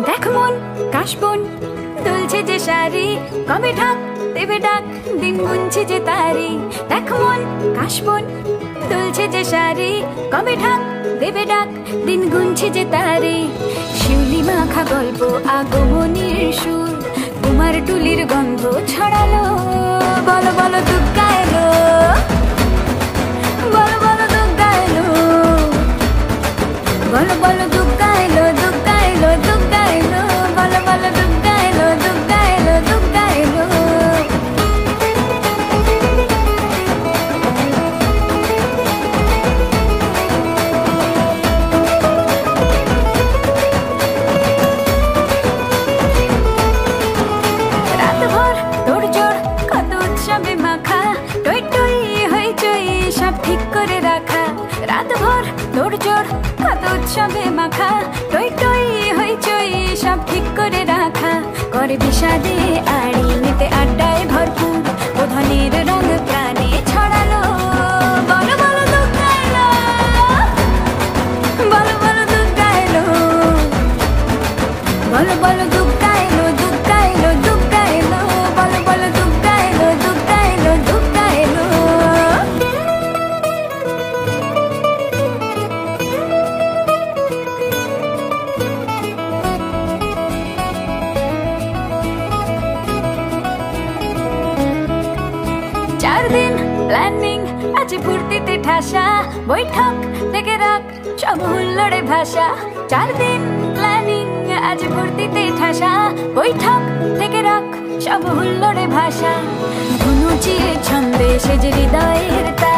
দেখ মন কাশবন দুলছে যে শাড়ি, কবে ঢাক দেবে ডাক, দিন গুনছে যে তারি। দেখ মন কাশবন দুলছে যে শাড়ি, কবে ঢাক দেবে ডাক, দিন গুনছে যে তারি। শিউলি মাখা গল্প আগমনীর সুর, কুমার টুলির গন্ধ ছড়ালো। বলো বলো দুর্গা এলো, বলো বলো দুর্গা এলো, বলো বলো দুর্গা এলো, দুর্গা এলো, দুর্গা এলো, বলো বলো দুর্গা এলো, দুর্গা এলো, দুর্গা এলো। রাতভর তোড়জোড় কত উৎসবে মাখা, টই টই হইচই সব ঠিক করে রাখা। রাতভর তোড়জোড় কত উৎসবে মাখা, টই টই হইচই সব ঠিক করে রাখা। করে বিষাদে আড়ি নিতে আড্ডায় ভরপুর, ওধানের রঙ প্রাণে ছড়ালো। বলো বলো দুর্গা এলো, বলো বলো দুর্গা এলো, বলো বলো দুর্গা এলো, দুর্গা এলো, দুর্গা এলো, বলো বলো দুর্গা এলো, দুর্গা এলো, দুর্গা এলো। 4 দিন প্ল্যানিং আছে ফুর্তিতে ঠাসা, বৈঠক থেকে রাখ সব হুল্লোড়ে ভাষা। 4 দিন প্ল্যানিং আছে ফুর্তিতে ঠাসা, বৈঠক থেকে রাখ সব হুল্লোড়ে ভাষা। ধনুচির ছন্দে সেজে হৃদয়ের